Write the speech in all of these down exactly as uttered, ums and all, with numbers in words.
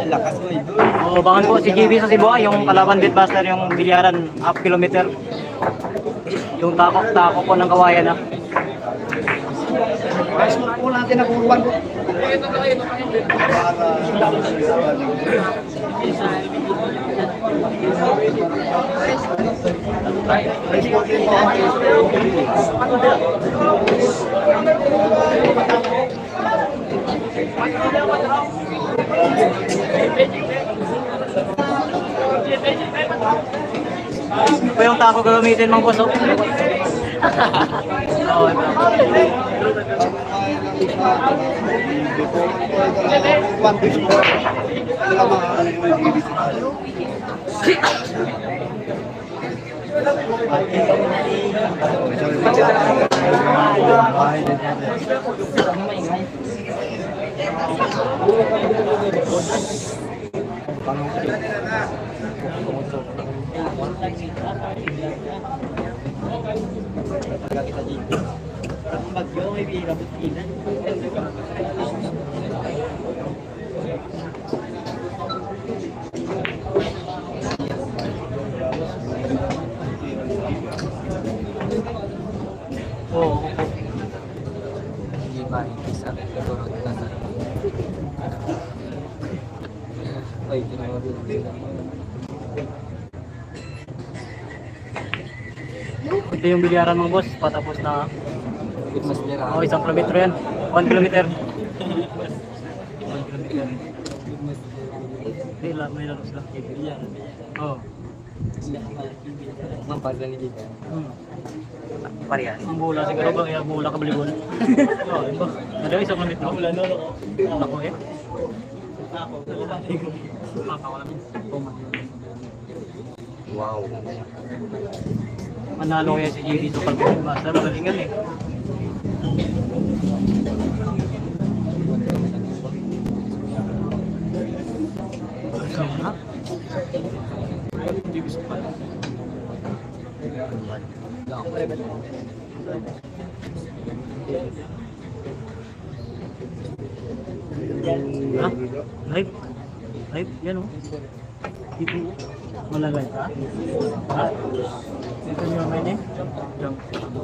Lakas mo ito. O, bangan po si G B sa Cebu, yung kalaban Beatbuster, yung bilyaran, half kilometer. Yung takok-takok po ng kawayan na. Guys, po natin na kuruan po. Ito yung tako gagamitin mong boss, oh. Oo, ito. Oo. Hindi ba isa turot na sa. Ay, tinawag din. Ito yung bilyaran mga boss, patapos na. Oh, isang kilometro yan. One kilometer. One kilometer. Hindi lang, may lalos lang. Oo. Mampasa ni Giga. Hmm. Parehas. Ang bula siguro ba kaya bula ka balibon? Oo, iba. Ada isang kilometro. Bula no. Ako eh. Ako. Papa ko namin. Wow. Manalo kaya si J D sa pag-master. Magalingan eh. Sama. Hindi gusto pa. Ha? Live? Live? Yan o. Dito. Malagay ka? Ha? Dito niyo naman eh. Jump.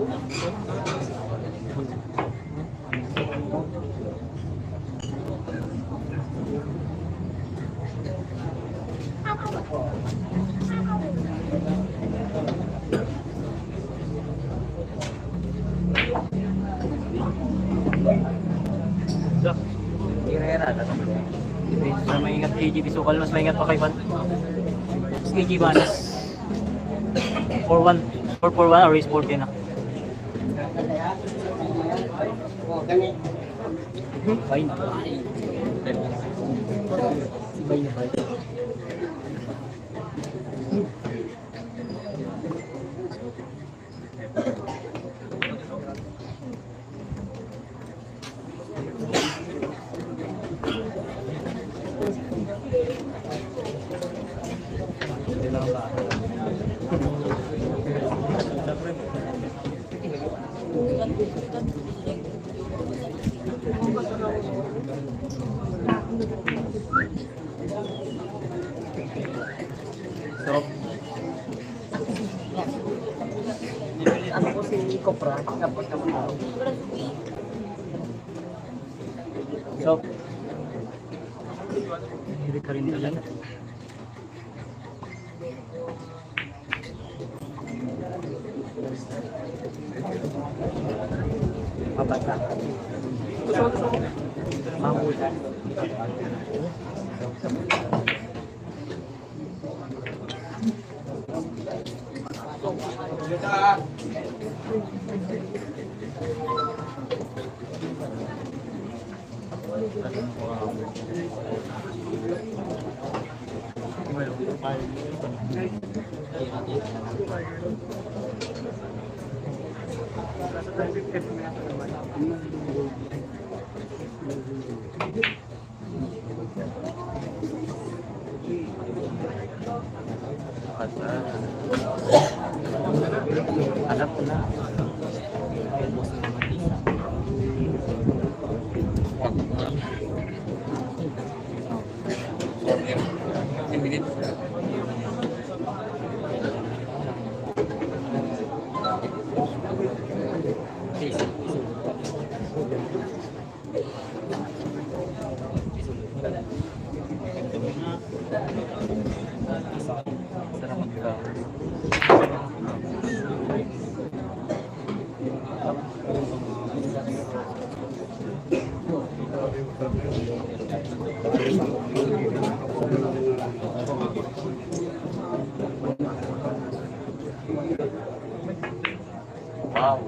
Kira-kira na ito. Sa maingat A G B Sukal, mas maingat pa kay Van. A G Van. four one. four four one or race fourteen na. Fine. Fine na fine. So, ano ko si Copra, tapos naman ako. So, hindi ka rin alam. Mabata. Mahula. Anak na. Wow.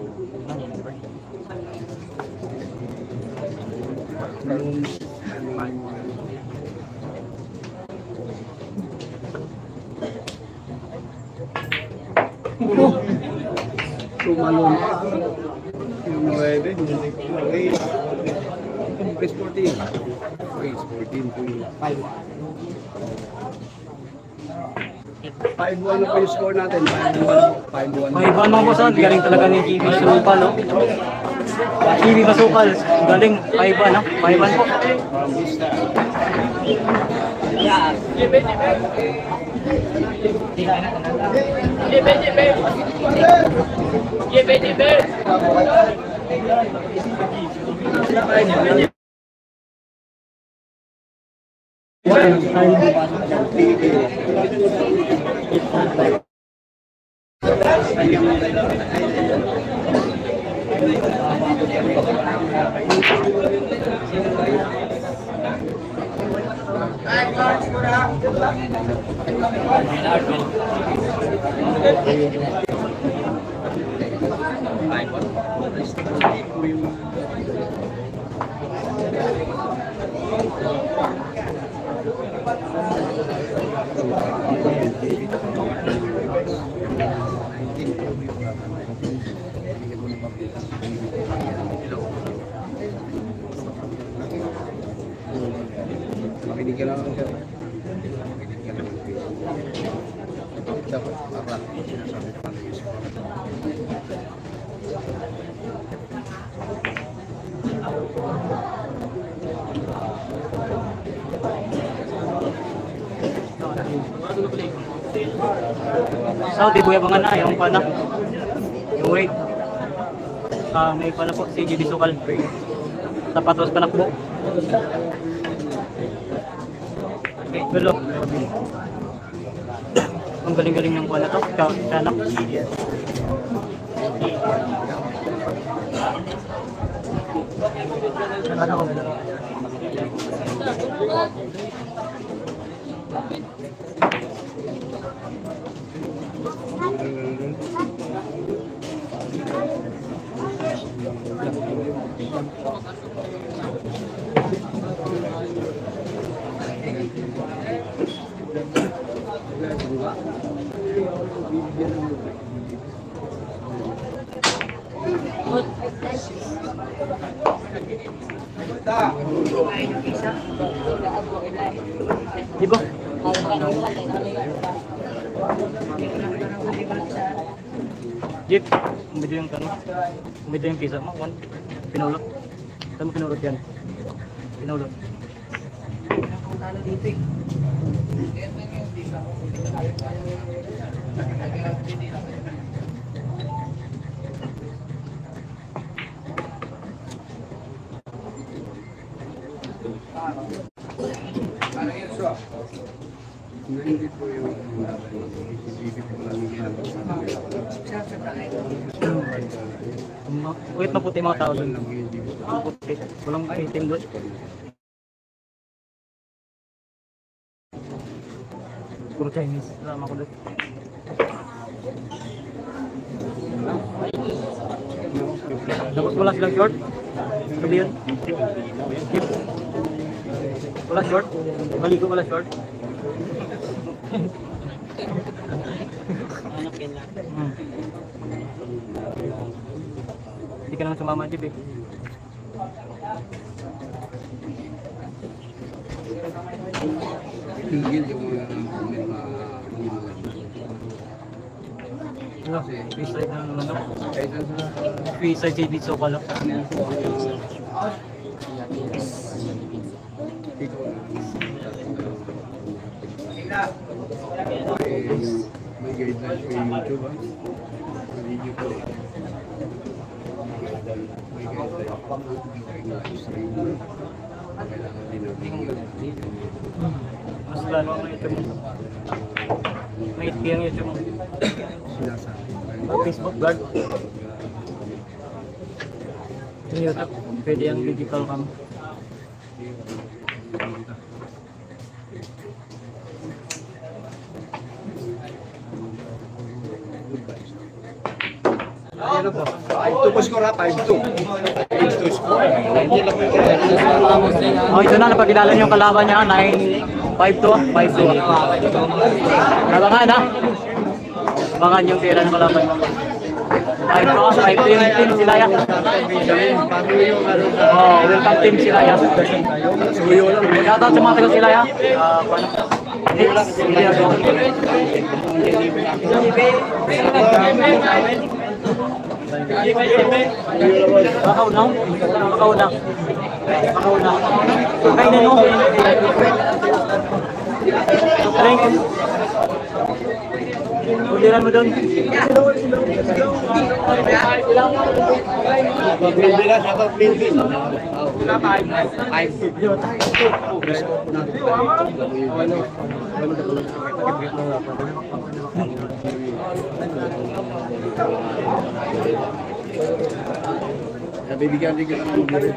Tumalon pa. Yung nuwebe, okay. Race fourteen. Race fourteen to five one. five one na po yung score natin. five one. five one. May iba mga boss, ah. Galing talaga ni G B Basukal, no? G B Basukal, galing. five one, no? five one po. Makinig ka lang ang sir. Makinig ka lang. Dapat para sinasabi pa ng isip. Saudi buya mga na, yung pana. Yung weight. Ah, may pana po si G B Basukal. Tapatos panakbo. Hello. Ang galing-galing ng pana to. Kanak. Diba? Jeep, umidyo yung tanong. Umidyo yung pisa mo. One. Pinulot. Saan mo pinulot yan? Pinulot. Hindi po yung Wait, maputi mga tao doon. Maputi. Walang item doon. Puro Chinese. Lama ko doon. Tapos wala silang short. Sabi yun. Wala short. Maligo wala short. Hmm. Hindi ka naman sumama, Jeep eh. tigil yung mga Ano? Freestyle na naman daw. kahit sa Freestyle J B Basukal. may guidelines pa yung YouTube, ah. Hindi nyo pala. May guidelines pa yung kailangan din natin. Mas lalo ang YouTube mo. May H P ang YouTube mo. Sinasabi. Facebook guard. Sa YouTube, pwede ang digital cam. Ayan po. five two po score ha, five two. five two score. Oh, ito na, napakilala niyo yung kalaban niya, nine five two, five two. Labangan ha. Labangan yung tira ng kalaban mo. five two, five two yung team sila ya. Oh, welcome team sila ya. Shoutout sa mga taga sila ya. Ah, paano? Bakaw na? Bakaw na? Bakaw na? Kaya na no? Drink. Uliran mo doon. Bibigyan din kita ng direct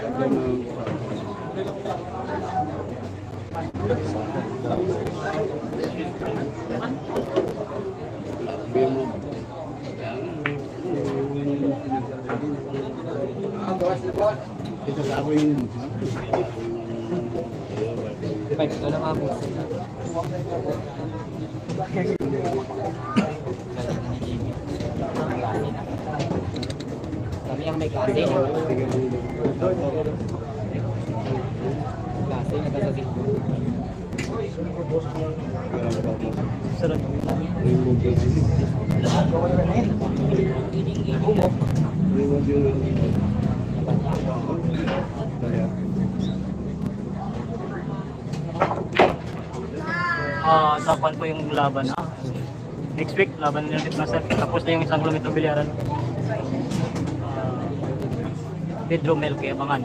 ito sa ako yung ito lang ako. Kami ang may klase. Klase na kasi. Sarap. Ah, tapan ko yung laban ah. Next week, laban nila dito na sir. Tapos na yung isang kilometro bilyaran. Uh, Pedro Melque, abangan.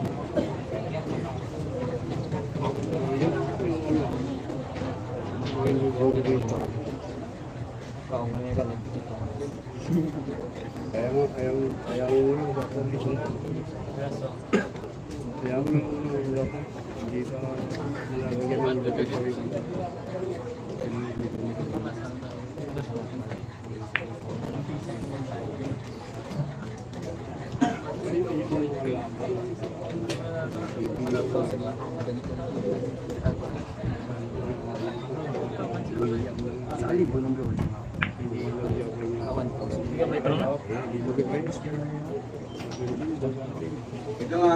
Kaya mo, kaya mo, kaya mo muna sa condition. Kaya mo muna mula ko. Hindi pa nalagyan ng dagagawin. Sali po ng gawin. Ito nga.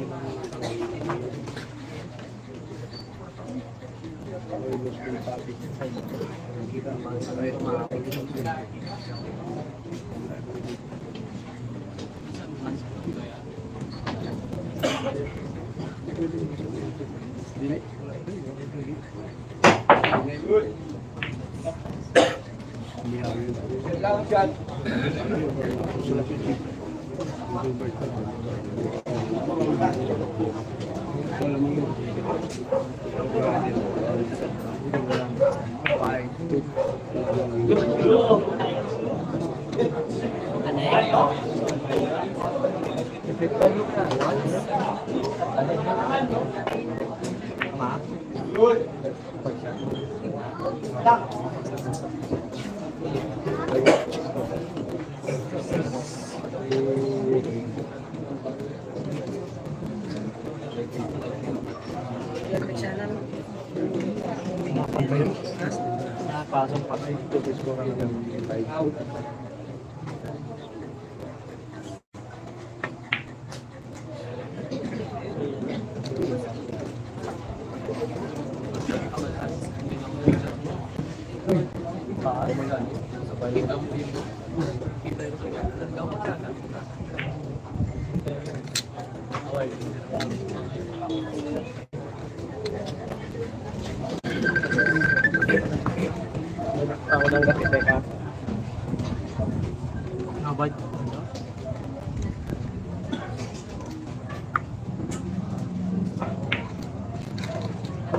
Pasok pa.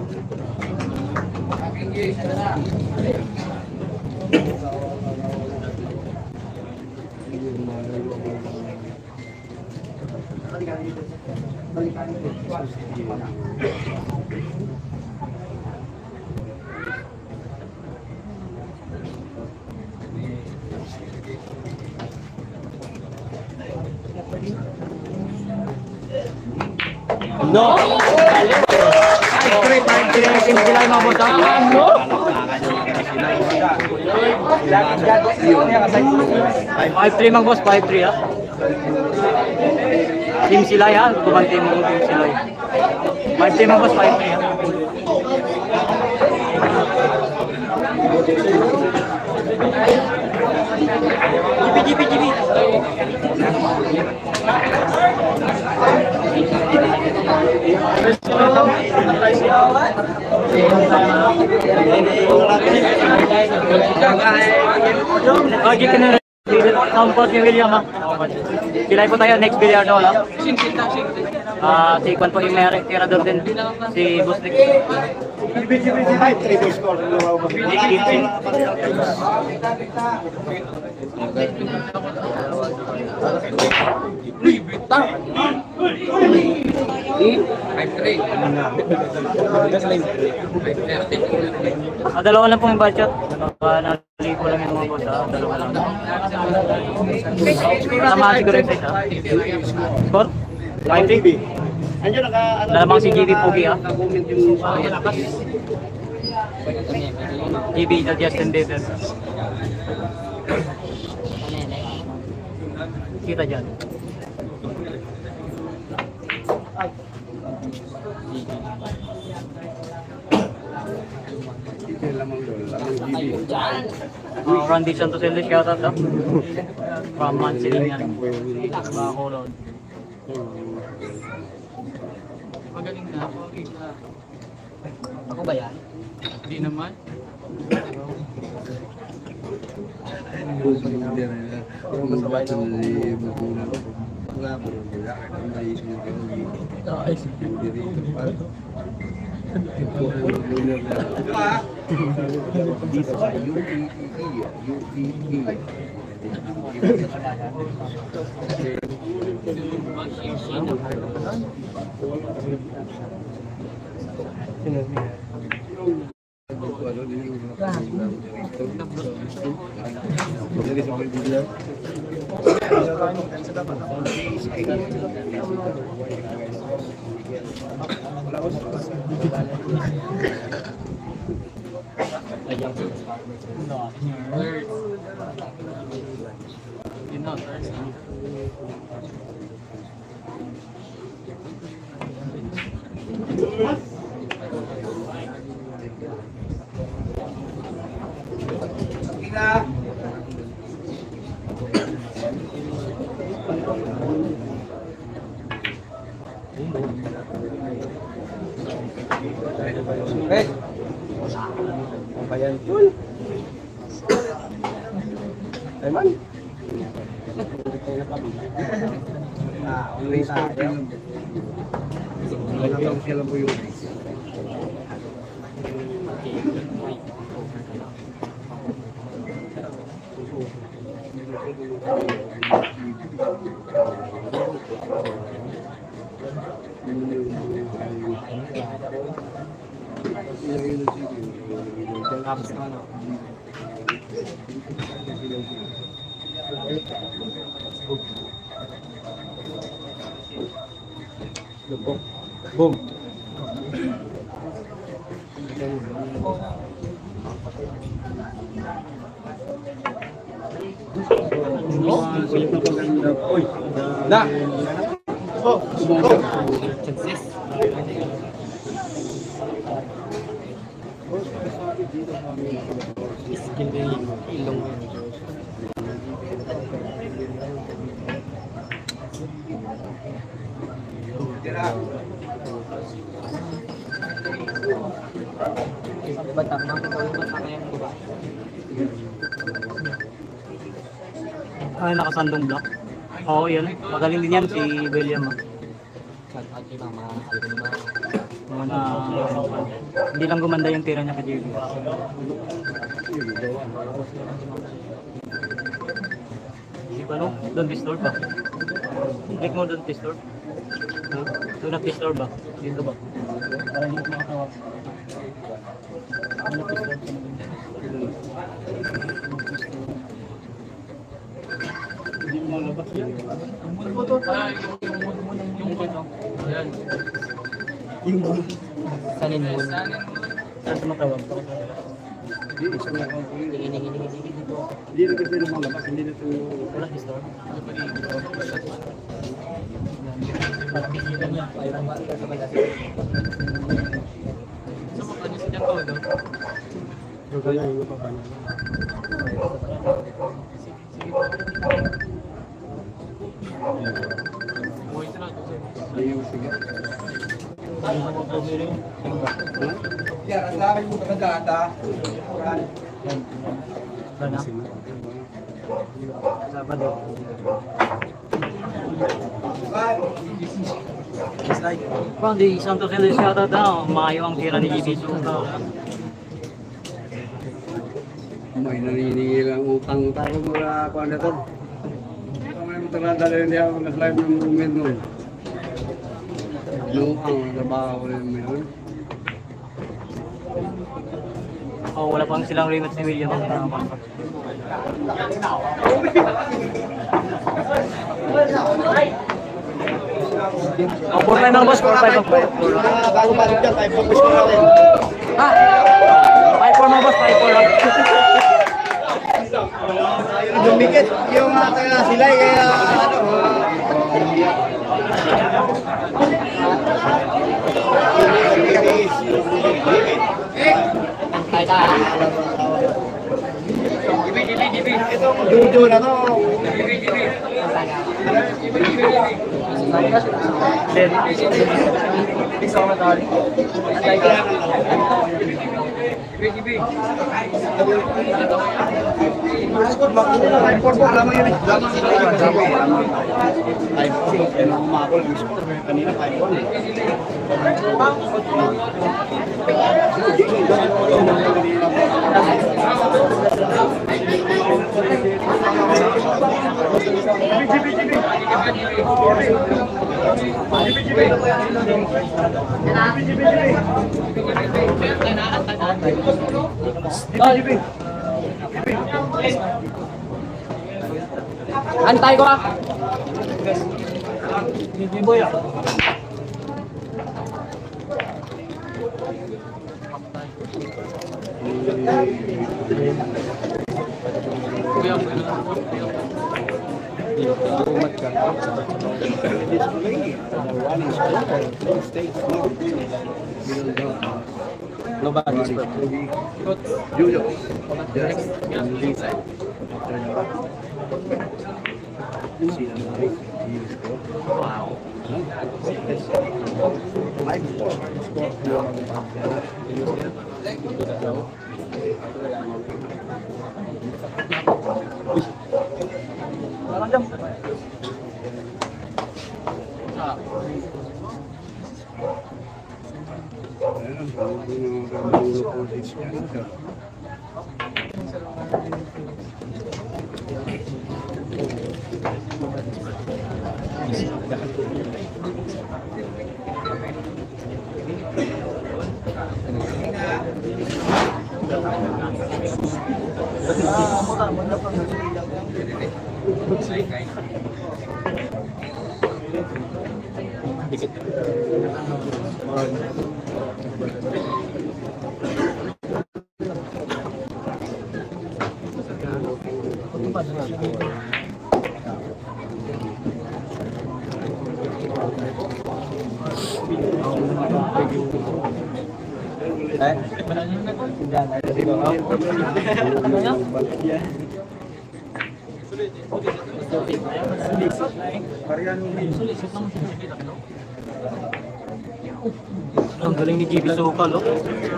No! Team sila yung mga boss, ha? five three mga boss, five three, ha? Team Silay, ha? Bukang team mo, team Silay. five three mga boss, five three, ha? G B, G B, G B! Lagi ka na comfort ni William, ha? Pilay po tayo, next Villardo, ha? Ah, si Kwan po yung may tirador din, si Busnik. Ah, dalawa lang po yung budget. Baka nalipo lang yung mga boss, ha? Dalawa lang. Tama siguro yung size, ha? Score? five three? Dalamang si G B Pogi, ha? G B na Justin Bieber. Kita dyan. Uh, Randy Santos Ellis, shout out, ha? From Mansilingan. Bako Road. Magaling na ako. Ako ba yan? Hindi naman. Hey. Bayan Tul. Eman. Ah, only tayo. Nagtawag sila po yun. Tapos na ano? Boom. Na. Oh, Chances. Skill na yung ilong. Batak na ako yung batak na yung buba. Ay, nakasandong block. Oo, yun. Magaling din yan si William, ha? Shout out kay mama. Alam mo naman. Mga Hindi lang gumanda yung tira niya kay J B. Hindi ba no? Don't disturb ba? Click mo don't disturb. Ha? Do not disturb ba? Dito ba? Para hindi ko makatawag. Do not disturb. Hindi mo malabas yun. Ayan. Yung sanin mo. Saan tumatawag? Hindi, isa na ako. Hindi na kasi lumalabas, hindi na ito. Wala disturb. Ya, ang dami mo kagata. Sana. Sabado. Bang di Santos L shoutout daw, maayo ang tira ni J B Suka. May naniningil ang utang-utang ko mula ako na ito. May matala hindi ako nag-live ng moment nun. Noong ang trabaho ko rin meron. Oh, wala pang silang remote si William. Oh, four five ang boss, four five ang boss. Bago balik dyan, tayo pag-push ko natin. Ah! five four mga boss, five four lang. Dumikit yung mga silay kaya ano. Ito, Jojo na to. Then, isa ko matali. Five four po, lamang yun eh. Lamang yun. Five four. Yan ang umakol yung score. Kanina five four. Antay ko ah. Hindi boy ah. Nobody's perfect. Jojo. Yes. Wow. Dikit. Ang galing ni J B Suka, no?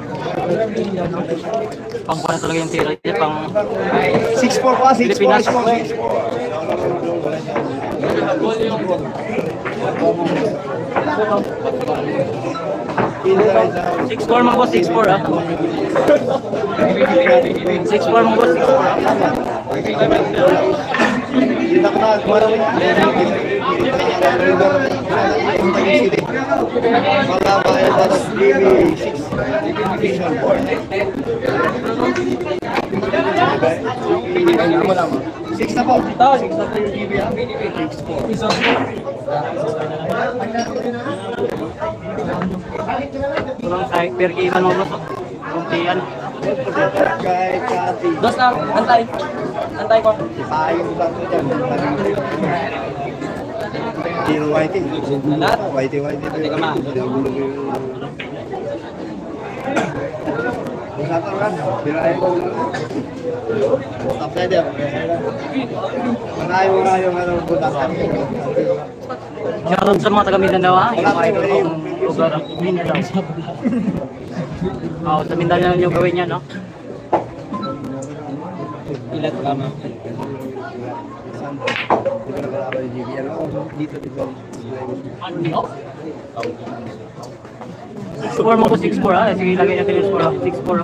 Pang pa na talaga yung tira niya, pang six four pa, six four. six four mga boss, six four ah. six four mga boss, six four ah. Six na po. Six na po yung T V ah. Six po. Tulong sa per kilo mga boss. Kuntian. Kay Cathy. Dos na, antay. Antay ko. Tayo sa ito dyan. Zero whitey. Lahat? Whitey whitey. Teka ma. Satu kan, bila itu stop saja. Manayo manayo meron butas. Shoutout sa mga taga Mindanao ah. Yung mga idol kong lugar ang Mindanao. Oo, sa Mindanao yung gawin niya, no? Ilan ka ma? Dito dito. six four mo po, six four ah. Sige, lagay natin yung score ah. six four.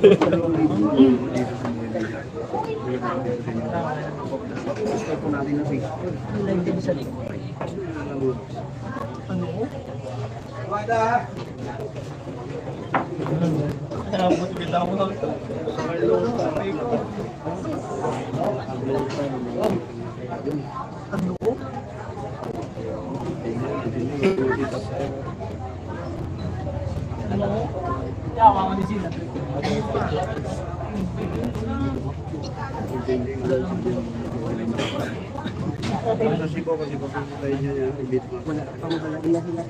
Kasi ko kasi ko tayo niya yung ibit mo. Wala pa mo pala ila sila.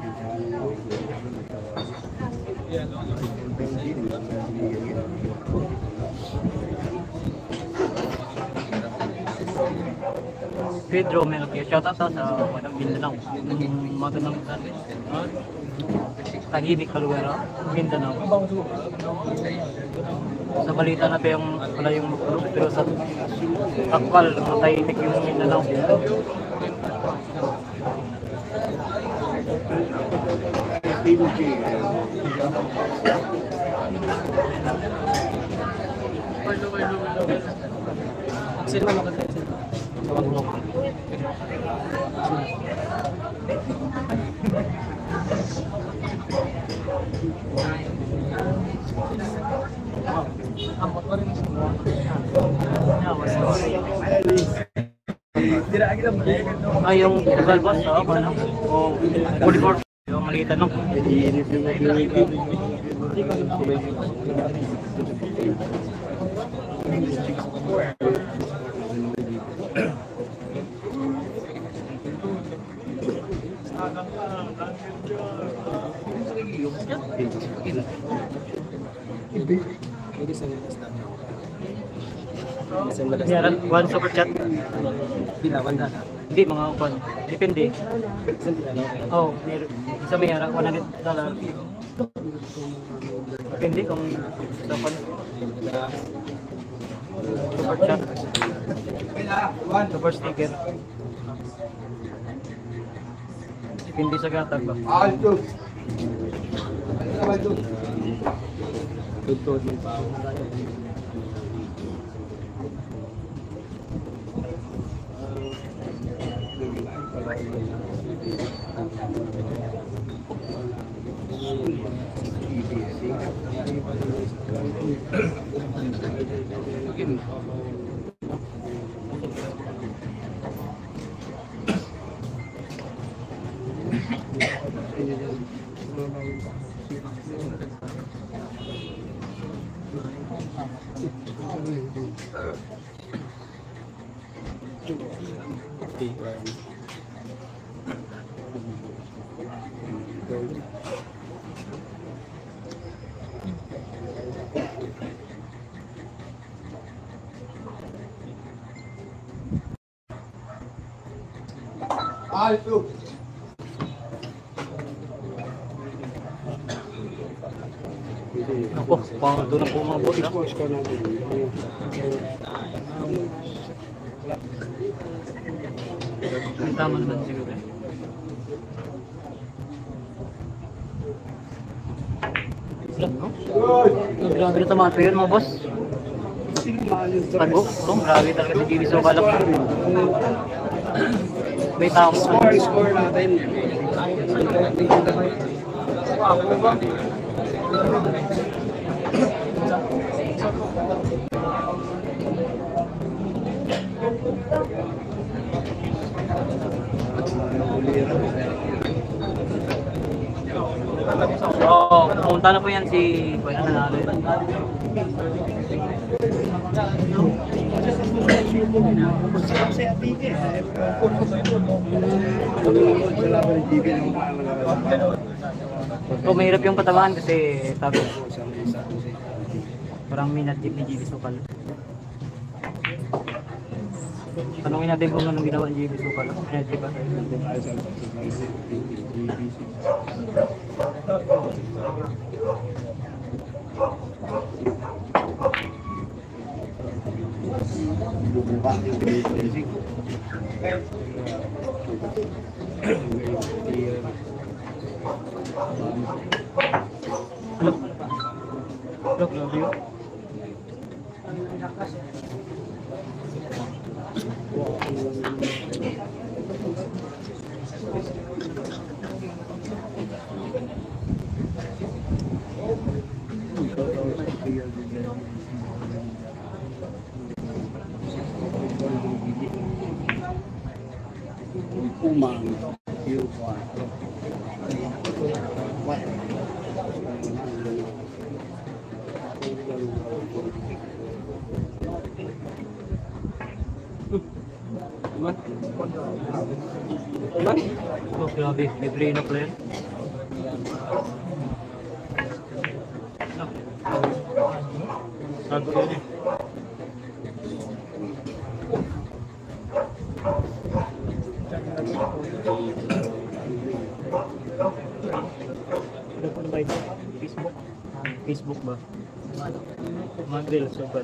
Pedro Melchio, shoutout sa sa Madam Mindanao. Magandang usabi. Tahimik na lugar ah, Mindanao. Sa balita na pa yung wala yung makulog, pero sa akal, matahimik yung Mindanao. Sino man makakasin? Ay, yung Tagal boss, oh, ano? O, forty-four. Yung maliit ano? Meron, one super chat. Binawan na. Hindi, mga upan. Depende. Oh, meron. Isa may harap, one hundred dollar. Depende kung sa upan. Super chat. Super sticker. Depende sa gatag ba? Alto. Tutod ng pao. Alto. Ako, pang doon na po mga boss na. Score natin. Ang tama naman siguro eh. Grabe na tomato yun mga boss. Tago? Ito, grabe talaga si Jimmy Sokal. May tao. Score, score natin. Oo, pumunta na po yan si Kuya Nanalo. So, mahirap yung patamaan kasi tabi. Parang minadjik ni J B Sokal. Tanungin natin kung anong ginawa ni J B Sokal. Minadjik ba? Hello. Hello, Claudio. Umang, you want. What? Oh, grabe. May brain of player. Sago yun eh. Ano po na ba ito? Facebook? Facebook ba? Mag-deal, sobat.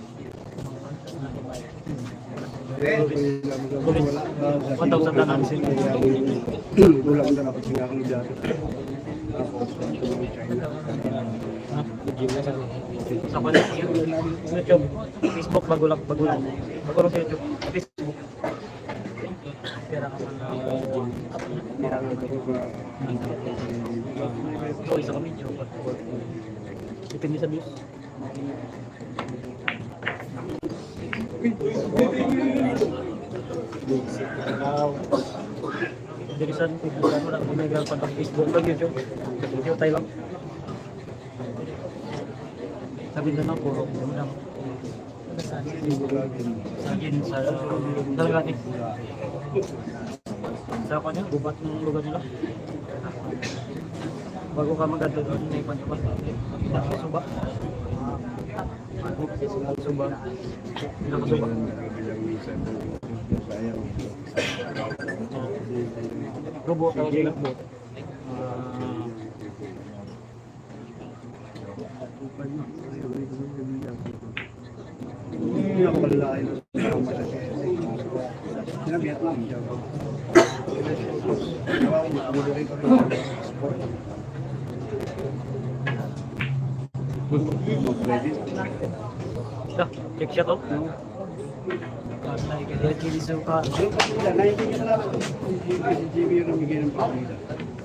one thousand na namin sila. Ulang na ako sila akong dyan. Tapos, China. Sa kanya, YouTube, Facebook, bagulak, bagulak. Bagulak sa YouTube, Facebook. Pera ka man na. Pera ka man. So, isa kami, YouTube. Depende sa views. Jadi sa Facebook mo lang kung may gano'n pang Facebook lang YouTube. Video tayo lang. Sabi na lang puro. Sagin sa Dalgati. Sa kanya, bubat ng lugar nila. Bago ka mag-adto doon, may pantapat. Nakasuba. Nakasuba. Nakasuba. Robo ka sila po. Hindi ako malalain. Sinabihat lang. Dah, check siya to. Karena ikat kiri suka. Nakikita lang si G B yung namigay ng pangita.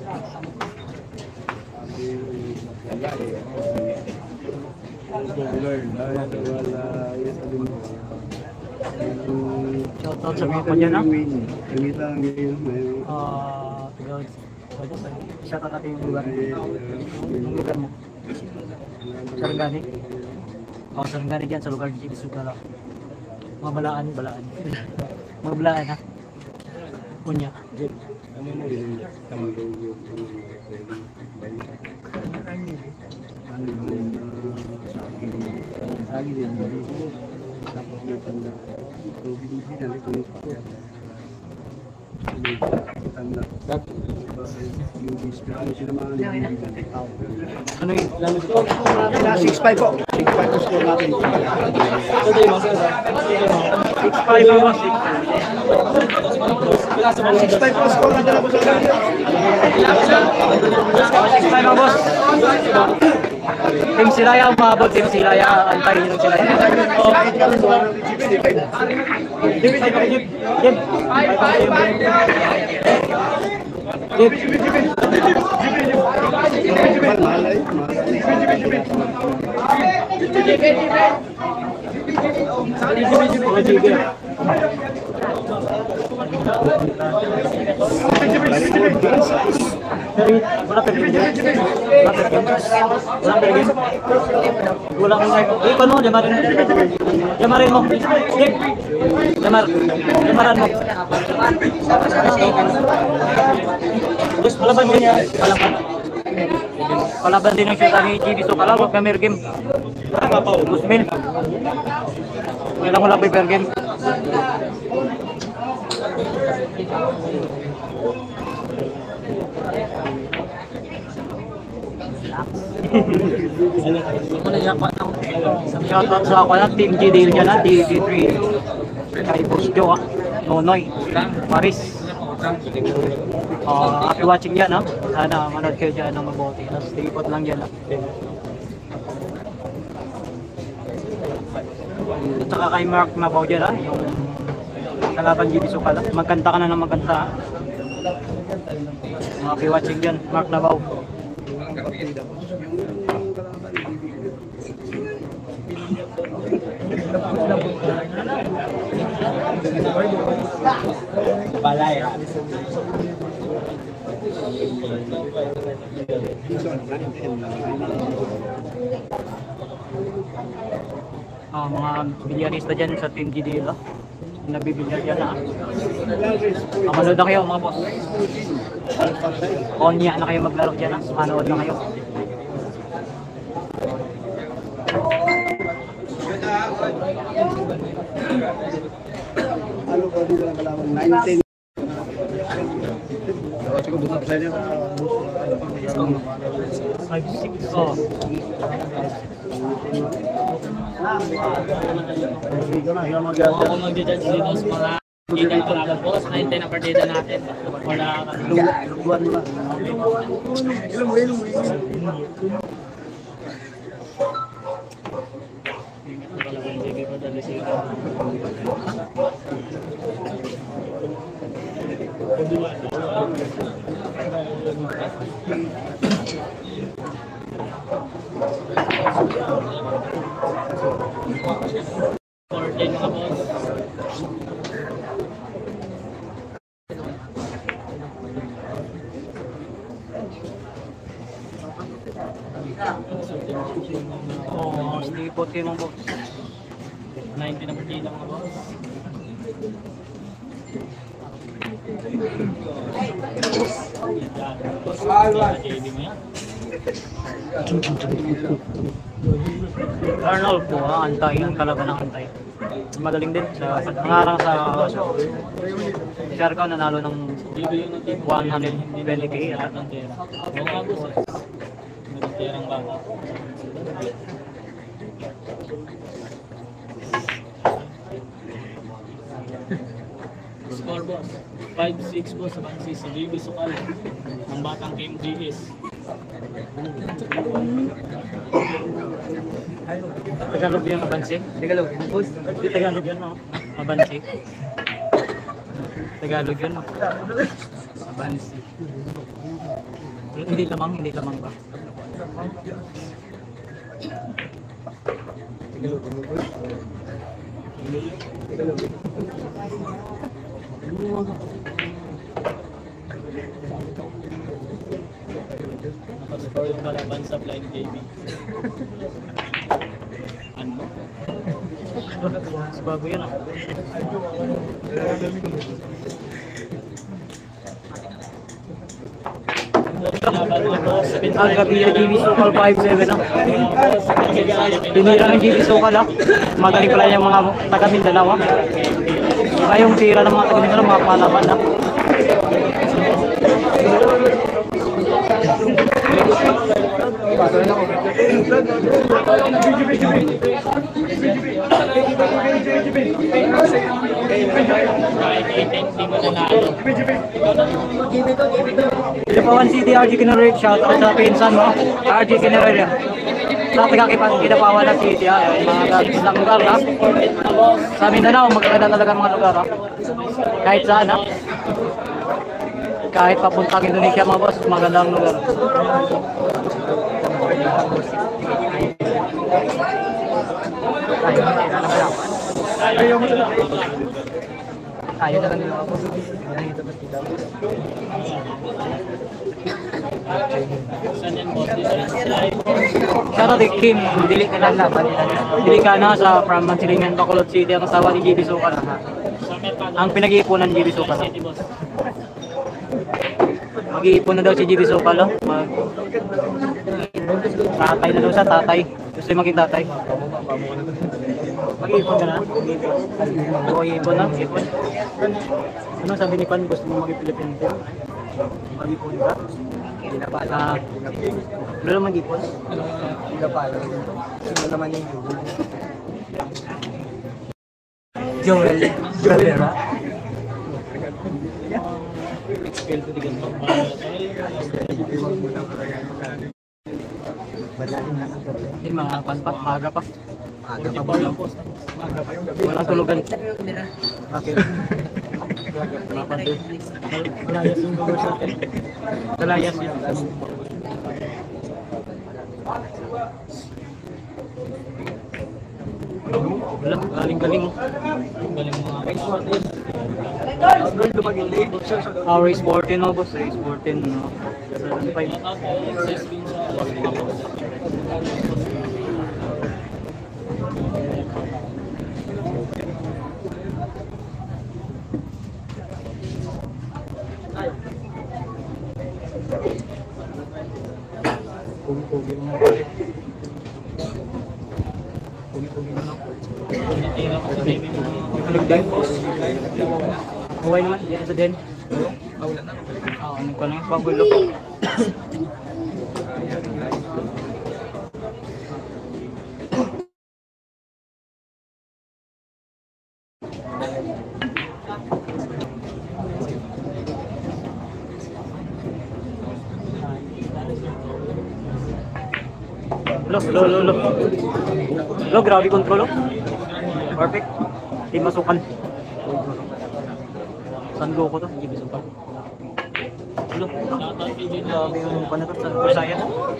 Shout out sa mga kanya na. Namita ang ngayon. Ah, tigawin. Shout out natin yung lugar. Yung lugar mo. Sarangani. Oh, Sarangani dyan sa lugar dyan. Suka lang. Mga balaan, balaan. Mga balaan ha. Kunya. Ano mo yun? Tamalugo. Ano yun? Sagi din. Tapos may tanda. So, binibinalik ko yung tanda. Yung display. Ano sila mga nabibigyan? Ano yung lalo dito? six five po. six five po score natin. six five ba? six five po score natin na po sa six five ba boss? Team Silaya, umabot Team Silaya. Antayin ng Silaya. Jim, Jim, Jim. Wala pergi. Wala pergi. Eh, paano jamarin? Jamarin mo. Skip. Jamar. Jamaran mo. Terus palaban din. Palaban. Palaban din ang shoot ni G B Sokala. Wag na mer game. Musmin. Kailangan wala paper game. Shoutout sa ako na Team G Dale dyan na, D G three. Kay Boss Joe, Nonoy, Maris. Uh, happy watching dyan ha. Sana manood kayo dyan ng mabuti. Tapos tigipot lang dyan ha. At saka kay Mark Nabaw dyan ha. Yung kalaban G B Sokala. Magkanta ka na ng magkanta. Happy watching dyan, Mark Nabaw. Balay. Ah, mga bilyarista dyan sa Team G D L. Nabibilyar dyan na. Ah, manood na kayo mga boss. Onya na kayo maglaro dyan ha. Manood na kayo. Ano ba dito lang kalaman? nineteen. Sige, bukas sa inyo. five six. Oh. Ako mag-judge dito sa mga kita ko lang po sa nineteen na partida natin. Wala Luguan mo lang. Ilong mo, ilong mo. fourteen mga boss. Oh, sige po kayo mga boss. nineteen na partida mga boss. Arnold po ha, antay. Ang kalaban ng antay. Magaling din sa pangarang sa Siargao nanalo ng one hundred twenty K at Ang tera. Oo nga boss. Nagterang baka. Score boss. five six boss sa Bansi sa J B Sokal. Ang batang K M G S. Tagalog yung Abansi. Tagalog. Hindi Tagalog yun, no? Abansi. Tagalog yun, no? Abansi. Hindi lamang, hindi lamang ba? Tagalog. Tagalog. Nakascore yung kalaban sa Blind K B. Ano? Mas bago yun ah. Ang gabi ng G B Sokal five seven ah. Tinira ng G B Sokal ah. Magaling pala yung mga taga Mindanao ah. Iba yung tira ng mga taga Mindanao, mga palaban ah. Ito pa one C D R G Kinorek, shout out sa pinsan mo, R G Kinorek yan. sa taga Kidapawan na City ha, ay mga isang lugar ha. Sa Mindanao, magkakada talaga mga lugar ha. Kahit saan ha. Kahit papuntang Indonesia mga boss, magandang lugar. Ayaw na lang nila boss. Shout out kay Kim, dili ka lang laban. Dili ka na sa from Mansilingan, Bacolod City, ang asawa ni J B Sukal. Ang pinag-iipunan ni J B Sukal. Mag-iipon na daw si J B Sukal. Mag tatay na daw sa tatay. Gusto yung maging tatay. Mag-iipon ka na? Mag-iipon na? Mag-iipon. Ano sabi ni Pan? Gusto mo maging Pilipino? Mag-iipon ka? Hindi na pala. Ano naman mag-iipon? Hindi na pala. Sino naman yung Joel? Joel Herrera? Hindi mga panpat, maaga pa. Maaga pa ba? Walang tulugan. Okay. Talayas yung gawin sa atin. Talayas yun. Wala, galing-galing mo. Galing mo nga. Ah, race fourteen no boss, race fourteen no. five. Pugi-pugi mo nga. Pugi-pugi mo nga. Nagdag boss. Huwag naman, yan sa din. Wala na. Oo, ano ko lang, pagulo. Lo, lo, lo, lo. Lo, grabe control, lo. Perfect. Di masukan. San Goku to? Hindi masukan. Lo, grabe yung panatot sa Kusaya.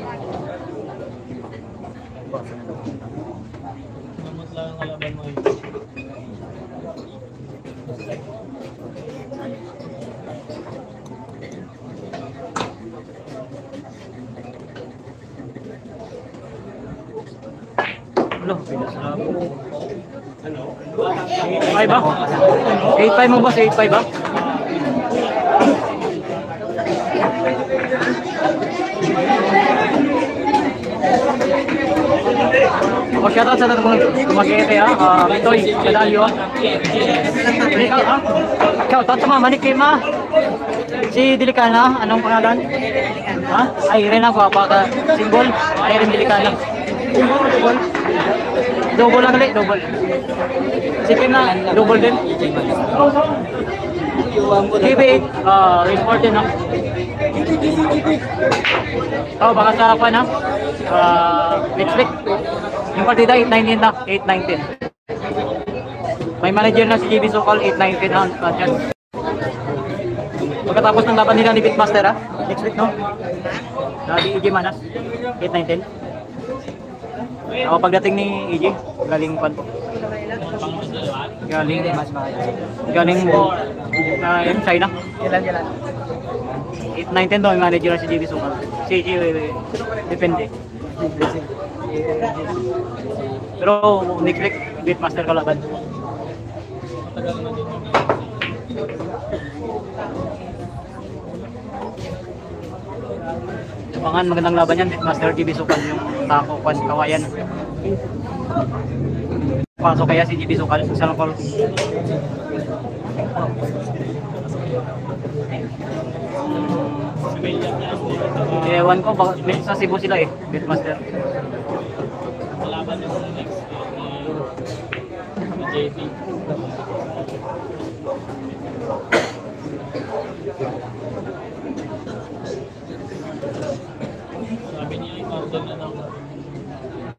Namot lang ang kalaban mo eh. Hello, pinas na po. eight five ba? eight five mo ba? eight five ba? O, shoutout sa tatong mag-ete ha. Uh, Mitoy, Kadalyo. Shoutout sa mga manik kay ma. Si Dilicana, anong pangalan? Ha? Ay, rin ang guwapa ka. Simbol. Ay, rin Dilicana. Double. Double lang ulit, double. Sipin na, double din. K B eight, uh, race fourteen na. Oh, baka sa ako na. Uh, next week. Yung partida, eight nineteen na. eight nineteen. May manager na si J B Sukal, eight nineteen na. Pagkatapos ng laban nila ni Pitmaster ha. Next week no? Di E J Manas, eight nineteen. Ako pagdating ni E J, galing pan po. Galing galing mo na uh, China. Ilan ilan. eight nineteen daw yung manager si J B Sukal. Si E J depende. Pero next week Beatmaster kalaban. Abangan magandang laban yan, Beatmaster J B Sukal yung tako kwan kawayan. Pasok kaya si J B Sukal sa lokal. Ewan ko, baka sa Cebu sila eh, Beatmaster. Laban yung next J B. Sabi niya yung order na lang.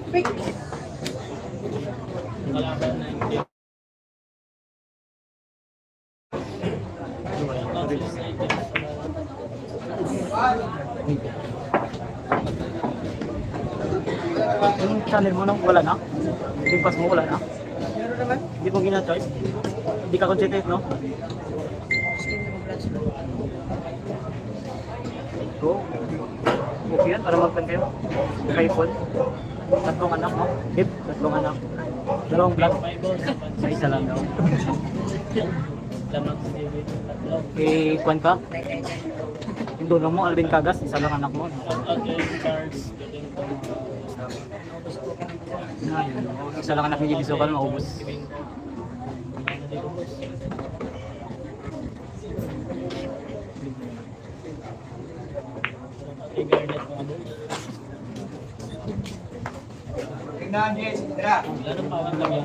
Kalaban na yung Yung channel mo nang wala na? Yung pass mo wala na? Hindi mo gina-choice? Hindi ka concentrate, no? Go. Okay yan, para mag-plan kayo. Kay Paul. Tatlong anak, no? Hip, tatlong anak. Dalawang vlog. Sa isa lang daw. Lamang si David. Tatlo. Eh, kwan ka? Yung dulo mo, Alvin Cagas, isa lang anak mo. Okay, cards. Getting to. Na, yun. Isa lang anak ni Jimmy Sokal, maubos. Okay, Garnet mo ano. Tingnan, Jess. Tira. Lalo pa ang lang yan.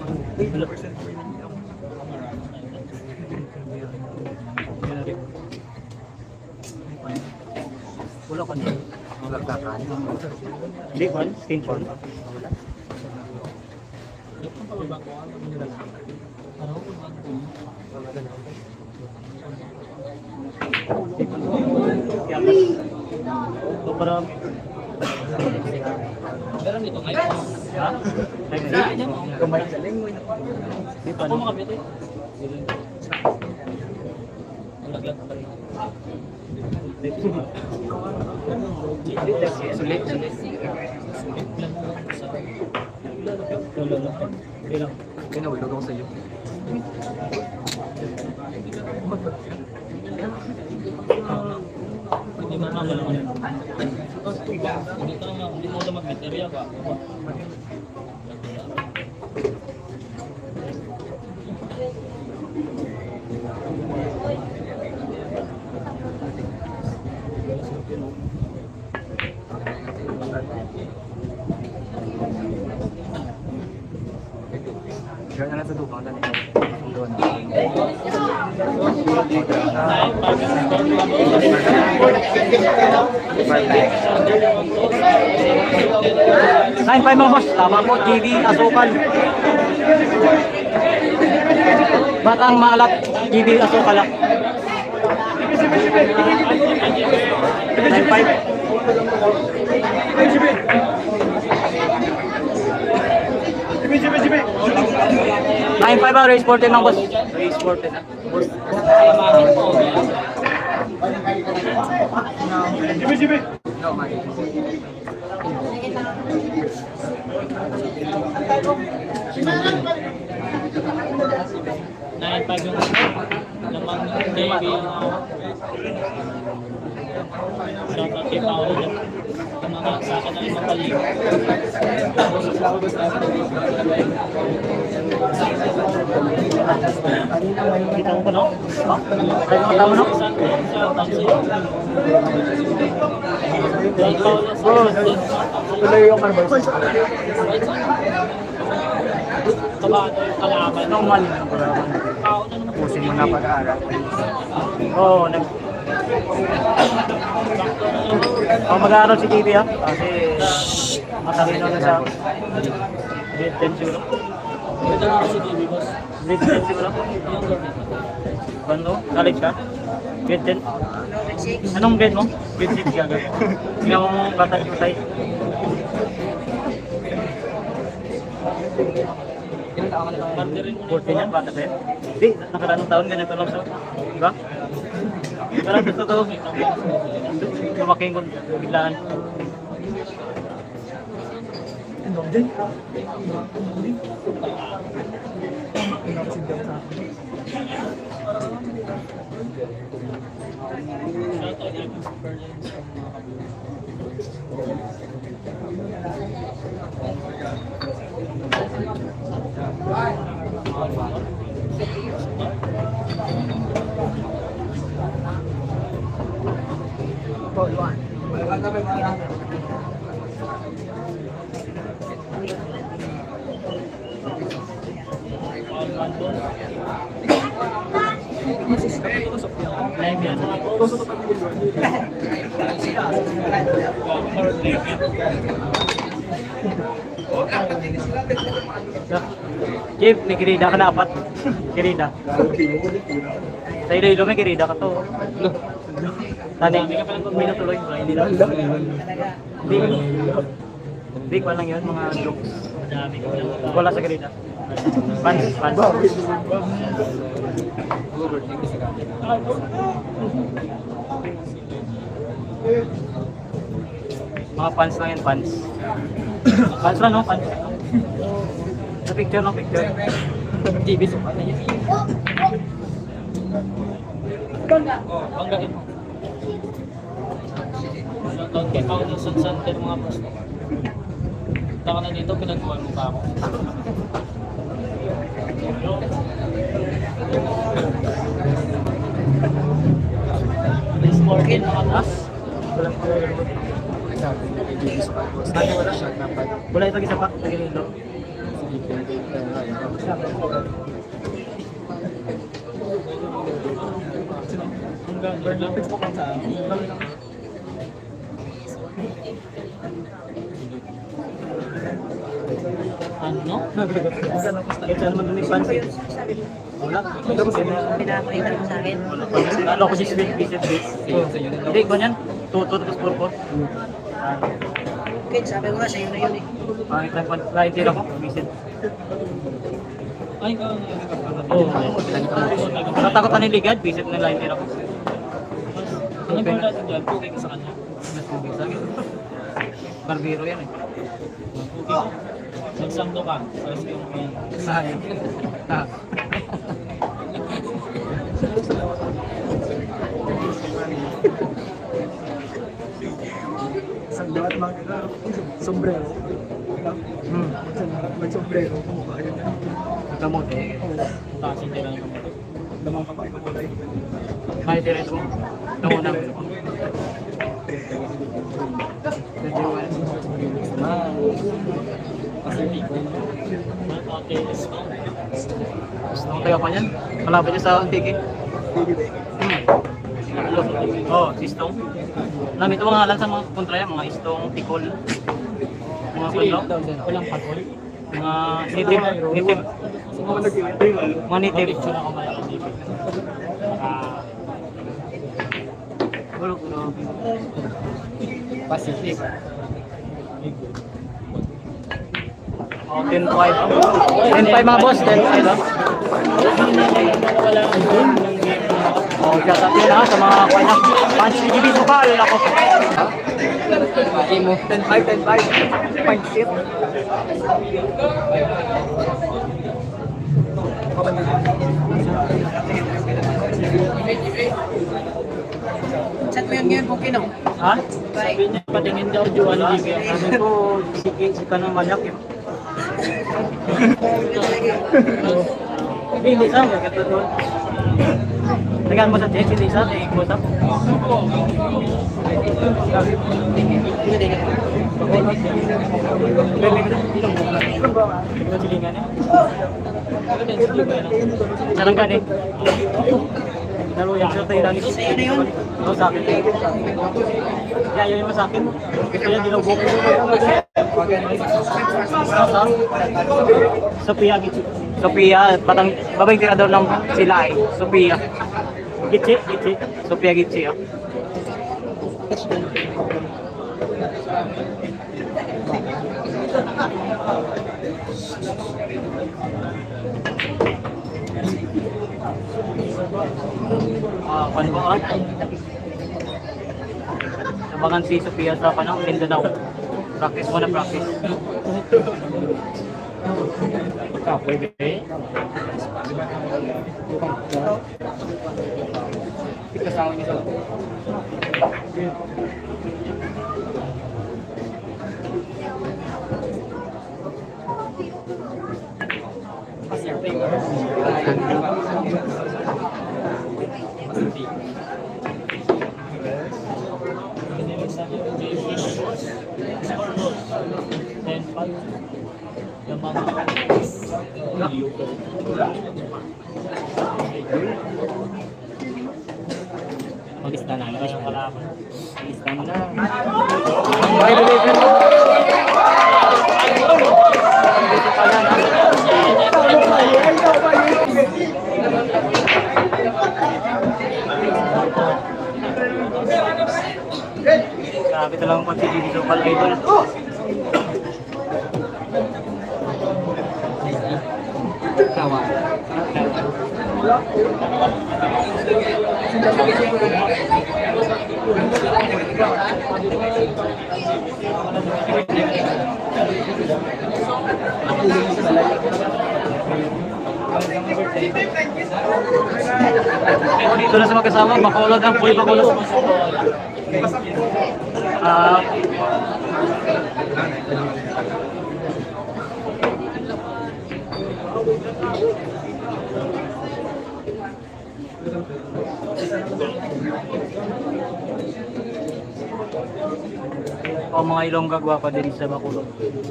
Wala ka niya. Wala ka ka. Hindi, kwan? Skin kwan? Ito para... Meron dito ngayon. Ha? Kamay sa lingoy. Di pa Ako mga bito. Wala lang pa rin. Sulit, sulit. Ilang? Pinawilog ako sa iyo. Hindi mo naman lang yan. Hindi ka naman, hindi mo naman mag-material ka. Gano'n na sa tubang dali. Nine five mga boss, tama po, G D Asukal. Batang Maalat, G D Asukal. Nine five. Nine five ang race fourteen ng boss. Race fourteen. Boss. Jibi, jibi. No, man. Nine five yung lamang Navy yung shout out kay Paolo dyan. Yung mga sa akin ang ibang palig. Kita mo pa, no? Ha? Kaya mo tama, no? Shout out sa'yo. John Paolo sa Tuloy yung carbon. kabado yung kalaban. Normal yung kalaban. Paolo naman. Pusin mo na pag-aaral. Oo, nag... Oh, mag-aaral si T V, ha? Kasi matalino na sa grade ten siguro. Ito na ako si D B, boss. Grade ten siguro. Yung government. Bando? College ka? Grade ten? Anong grade mo? Grade six ka. Tingnan mo mong bata jutay. fourteen yan, bata sa'yo? Hindi, nakaraang taon ganito lang siya. Diba? Parang gusto to. Lumaking kung biglaan. Shout out kay Mister Berlin sa mga live yan. Jeep, may kirida ka na apat. Kirida. Sa Iloilo may kirida ka to. Tani, may natuloy ba? Hindi na. Big. Big pa lang yun, mga jokes. Wala sa kirida. Pans, pans. Mga pants lang yan, pants. Pants lang, no? Pants. Sa picture, no? Picture. T V sa pants. Banggain mo. Shoutout kay Paolo Center mga boss. Punta ka na dito, pinagawa mo pa ako. Please more in mga boss. Wala ito isa pa, nagililo. Hanggang Bernapit po kang saan? Ano? Ito naman doon yung pants. Wala. Pinapakita mo sa akin. Lalo ko si Sweet Visit Base. Hindi, ganyan. Tuto tapos purpur. Okay, sabi ko nga sa'yo na yun eh. Pangit lang, kahit tira ko, visit. Ay, ikaw Oo. Natakot na niligad, visit na line tira ko. Ano ba natin dyan? Pugay ka sa kanya. Mas tubig sa akin. Barbero yan eh. Pugay. Nagsando ka. Pares yung may... Sayang. Ah. Sandaat mga kita, sombrero. Hmm. May sombrero, kumukha yun. Nagkamot eh. Tasin din lang yung Damang kapay ko kulay. Kahit tira ito mo. Nauna. Medyo Okay, let's go. gusto kong tayo pa yan. Malapit niya sa tiki. Hmm. Oh, istong. Alam ito mga halan sa mga kontra yan, mga istong, tikol. Mga kulo. Walang pagol. Mga native, native. Mga native. Picture ako malaking dito. Ah, Gulo, gulo. Pacific. Oh, ten five. ten five mga boss, ten five. Wala ang game ng game. Oh, shout out na sa mga kanya. Punch G B Sukal ako. Game mo. ten five, ten five. Point shit. Chat mo yun ngayon, Buki, no? Ha? Sabi niya, patingin daw Juan G B. Sabi ko, sige, sika ng manyak yun. Hindi, Lisa, magkata doon. Tagaan mo sa Jen, si Lisa, ay kusap. Silingan eh. Sarang ka din. Lalo yung sa tayo lang. Sa'yo na yun. Oo, sa akin. Yeah, yun yung sa akin. Gusto niya dilubok. Sophia Gitsi. Sophia, batang babaeng tirador ng sila eh. Sophia. Gitsi, Gitsi. Sophia Gitsi ah. Ah, paano ba ah? Nabangan si Sophia sa panang Mindanao. Practice mo na practice. Ah, pwede eh. Kasama niyo sa Then, pag naman mag-ista na lang yung kalaban. Mag-ista mo na. Bye, bye, bye. talagang pag-G B Sokal idol. Dito na sa magkasama, Bacolod ang Puli Bacolod. Ah, o mga Ilongga gwapa din sa Bacolod.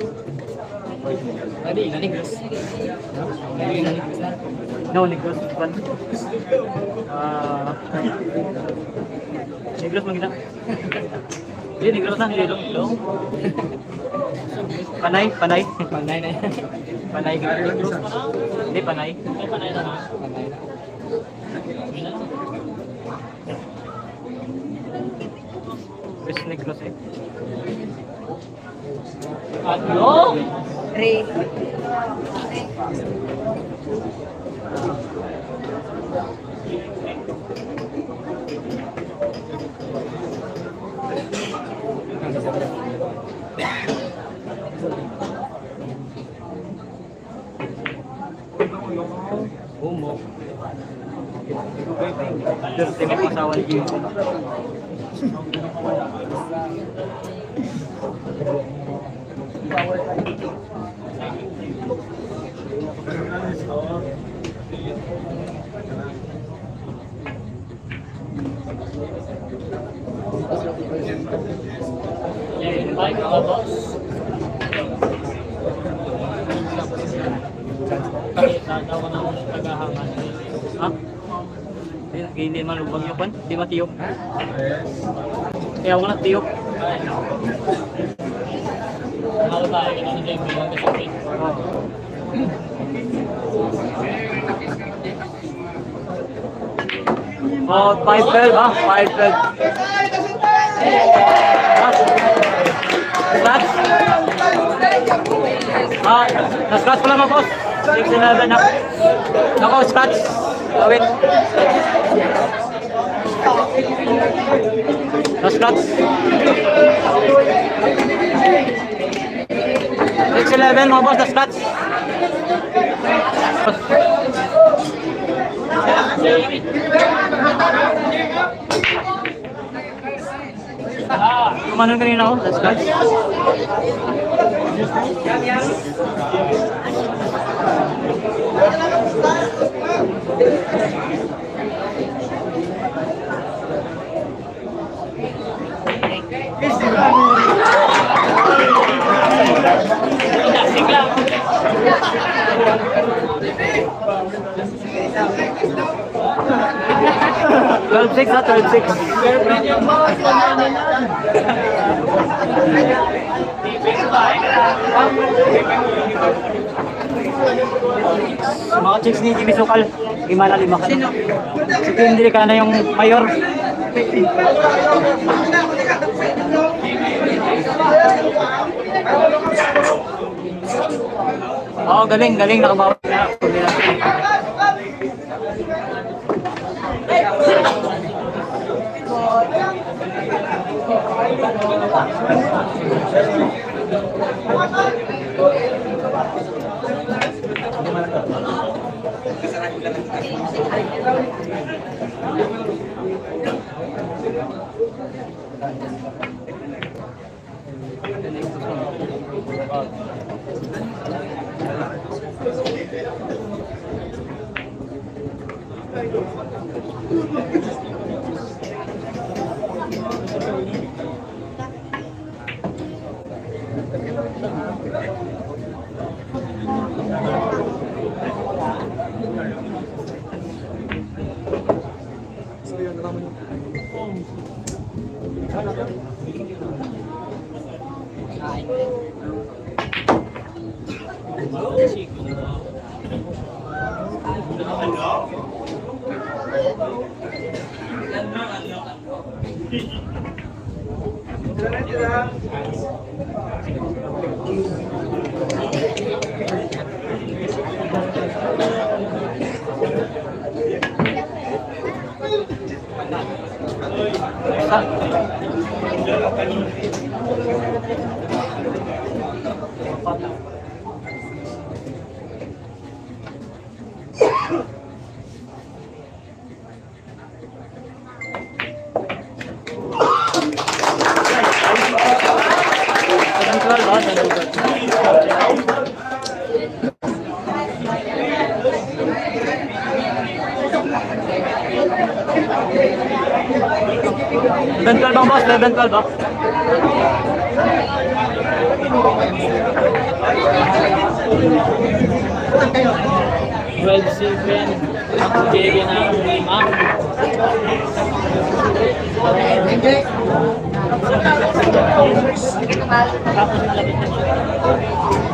Tadi, nanigos. No, Negros one. Ah, Negros mo gina. Hindi, Negros na, hindi Ilong. Panay, Panay. Panay na yan. Panay Negros. Hindi, Panay. Ay, panay na ha. Panay na. West Negros eh. Ano? Ray. Umo. Terus tengok pasawan Jim. Yan, bye mga boss. Tatawa na ako sa tagahangan. Ha? Hindi, hindi malubag yung pan. Hindi matiyok. Kaya wala tiyok. Mahal tayo, ganun na yung bilang kasi. Oh, five twelve ah, five twelve. Scratch? Ah, na-scratch pala mo, boss. six eleven na. Nako, scratch. Gawin. Na-scratch. six eleven mga boss, na-scratch. Kumanon kanina ako, let's go. twelve six ha, twelve six. Mga chicks ni Jimmy Sokal, gimana lima ka na? Si Kendri ka na yung mayor. Oh, galing, galing, nakabawa na. eleven twelve bang boss? eleven twelve ba? twelve seven. Bigyan na ang lima. Tapos nalagay na siya.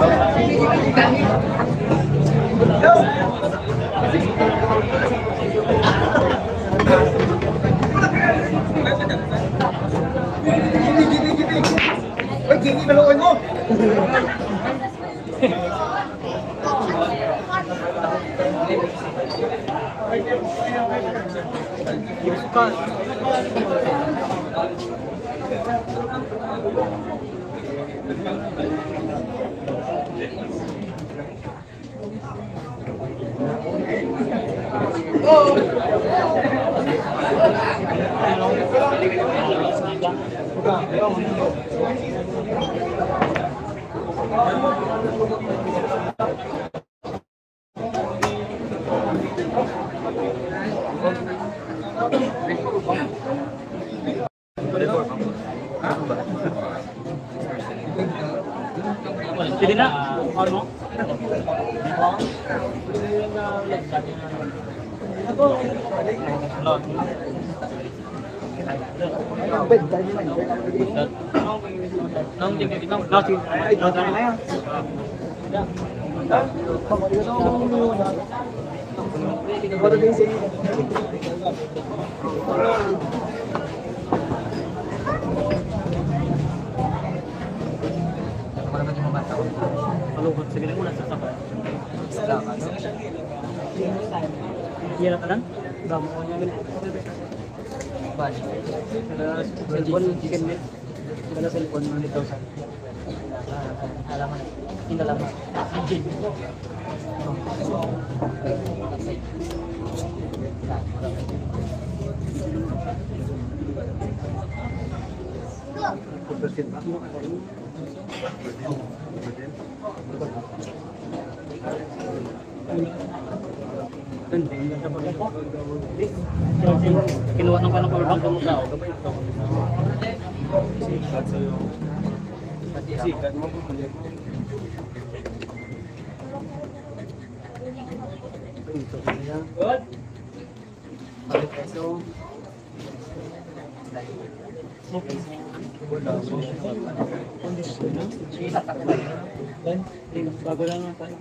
Uy, Gigi, maluoy mo! Pwede na? Ano? Nang di kita Nasi. Nasi na yan. Malungkot. Sige lang muna sa sapa. Iya na tanan? Damo ko niya. Bali. Kada cellphone chicken meal. Kada cellphone one hundred thousand. Halaman. Hindi laman. Kinuha ng kanong power bank mo tao. Sikat mo po muli. Good. Peso. Bago lang ang tayo.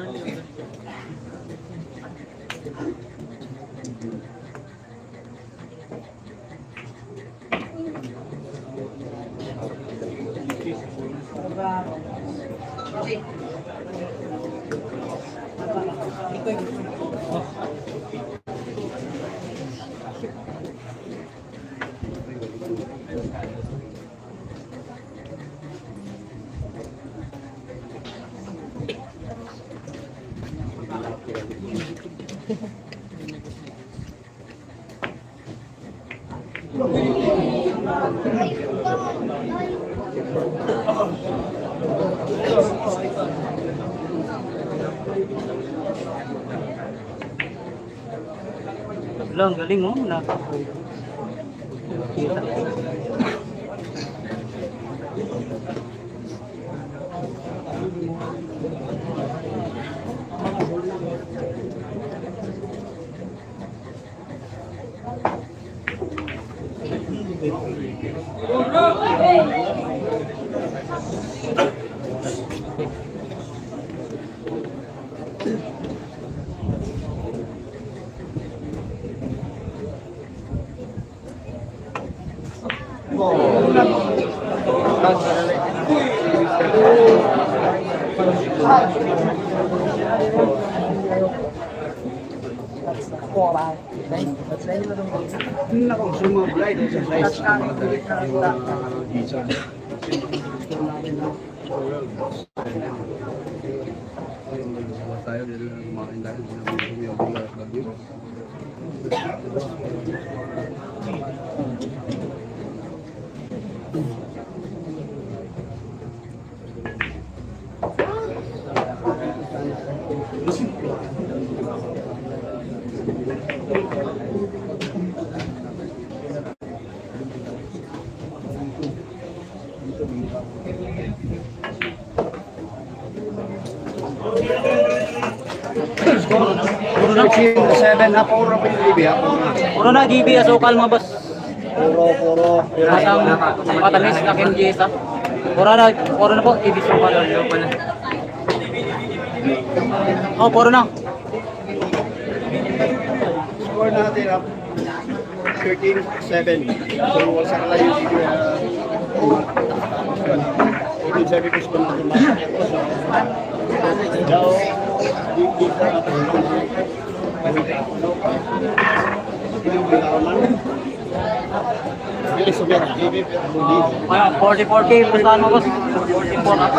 Lang, galing mo na. Nakong sumabulay din sa size ng mga dalik yung isa. seven na puro pa yung G B ha. Puro na G B asukal mga boss. Puro, puro. Matang matamis na Kim G S ha. Puro na, puro na po, G B asukal. Oh, puro na. Score natin up thirteen seven. So, wasak lang yung G B. thirteen seven ko score natin. Daw, Kaya forty forty, basta mo boss. forty-four na.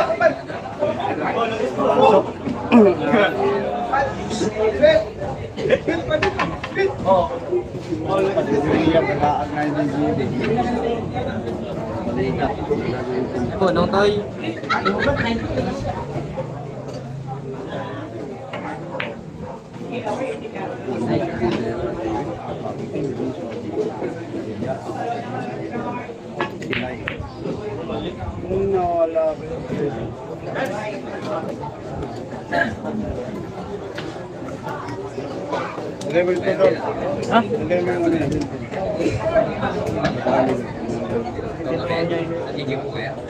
Oh, nung toy. Nawala. Level two daw. Ha? Level one yan. Nagiging po kaya.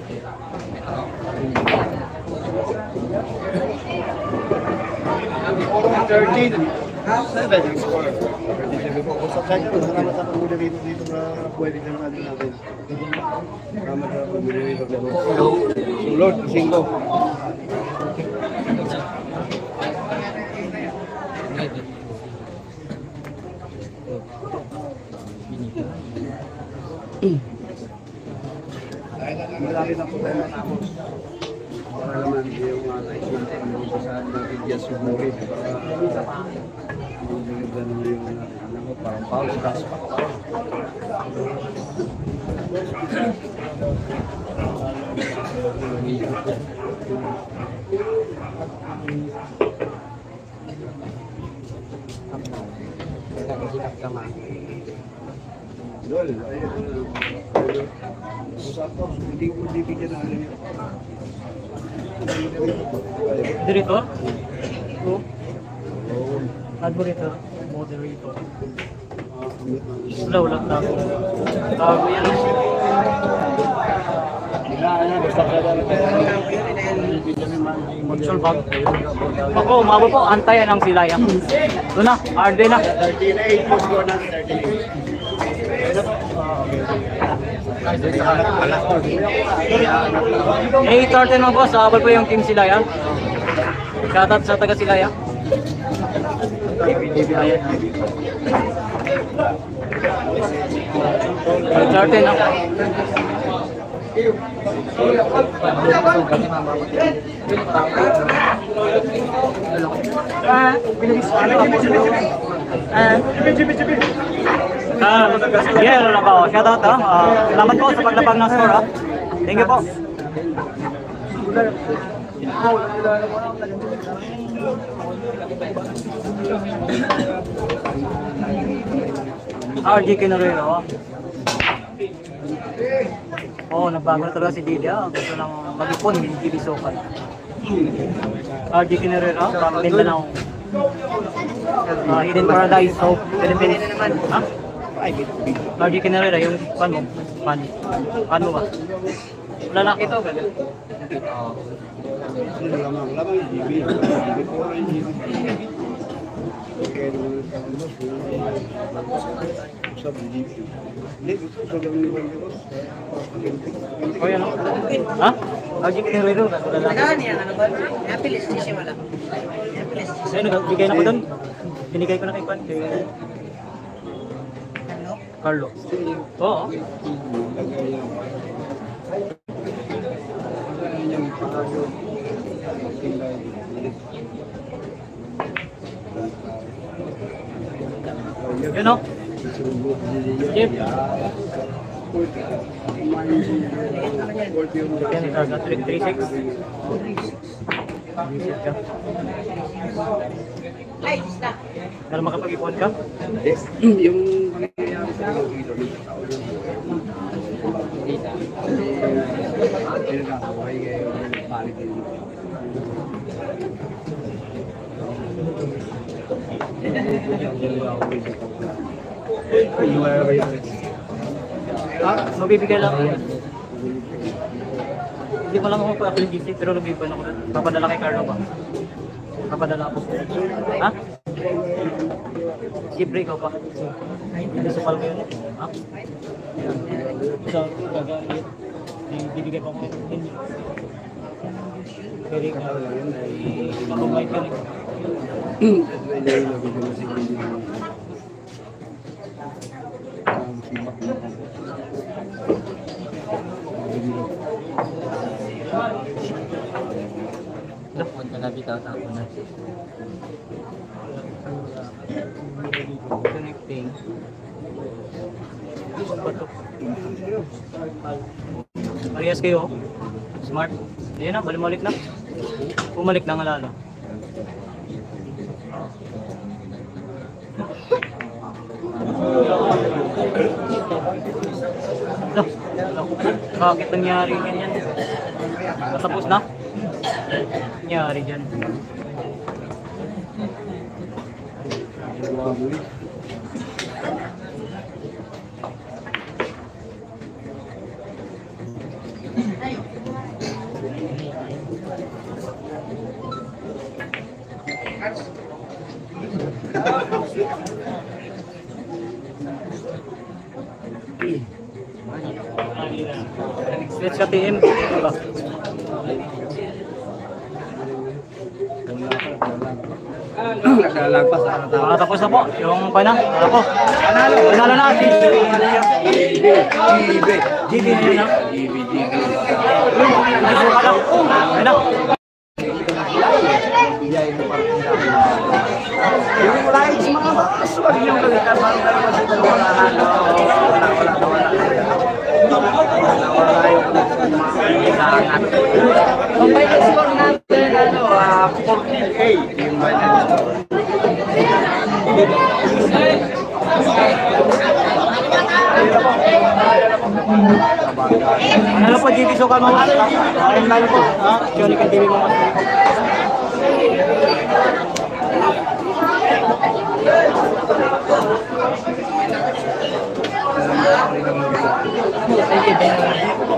thirteen seven ang score. thirteen seven po. Sa kanya, salamat sa pagmuli dito dito na pwede na natin natin. Salamat sa pagmuli dito. Sulod, singko. Malaki na po tayo natapos. Para naman yung mga nais natin sa nag-idyas yung buhay. Para magiging naman yung ano mo, parang pause gas pa. Dol, ayun. Usap ko, hindi ko bibigyan natin yun. Moderator? Oo. Moderator. Moderator. Wala, wala. Tago. Tago yan. Basta ka lang. Magsulbag. Ako, umabot po. Antayan ang sila yan. Doon na. R D na. thirty-eight po score natin, thirty-eight. eight thirteen mga boss. Abal po yung Team Silaya. Shoutout sa taga Silaya. eight thirteen na. Ah, Ah, yeah, ano lang po. Shout out, ah. Salamat po sa paglabag ng score, ah. Thank you po. R G Kinorero, ah. Oh, nagbago na talaga si Didi, ah. Gusto nang mag-ipon, hindi bisokan. R G Kinorero, from Mindanao. Uh, Hidden Paradise of Philippines. Ha? R G Kinorero, yung pan mo? Pan. Pan mo ba? Lalaki to, ba? Lamang, lamang yung G B. Before yung G B. Okay, naman sa G B. Hindi, gusto lang naman yung O yan, oh. Ha? R G Kinorero, lalaki. Nagaan yan, ano ba? Napilis, siya wala. Napilis. Sa'yo, nagbigay na ko doon. Binigay ko na kay Pan, kay Ano? Carlo. Oo. Yun o. Jeep. Yan, three six. Visit ka. Lights na. Para makapag-ipon ka? Yes. Yung pangyayari sa mga kilo, yung tao yung Dita. pinagkakaway ngayon, palit din. Ah, mabibigay lang yan. Hindi mo lang ako pa-apply G C, pero nabibigyan ako. Papadala kay Carlo ba? Papadala ako. Ha? Siyempre ikaw pa. Hindi sa palmo yun. Ha? So, gagamit. Bibigay pa ko inyo. Pero ikaw, mababait ka rin. Lapon ka na bitaw tapo na. Connecting. Parehas kayo. Smart. Ayan na, balimalik na. Pumalik na nga lalo. Ito. Bakit nangyari ganyan? Matapos na? Nangyari dyan. Stretch ka T M. Diba? Naglalagpas sa tao. Ah, tapos na po. Yung pana. Ano po? Panalo. Panalo na. G B. G B na yun ha. G B, G B. Gusto ka lang. Ayun na. Yung lights mga boss, wag niyong balikan. Bago tayo masito wala na. Wala, wala, wala. Wala yung kailangan. Ang final score natin, ano, ah, fourteen A. Yung final score. Ano po, G B Sokal mo? Ayun lalo po. Ha? Johnny ka T V mo. Thank you, Ben.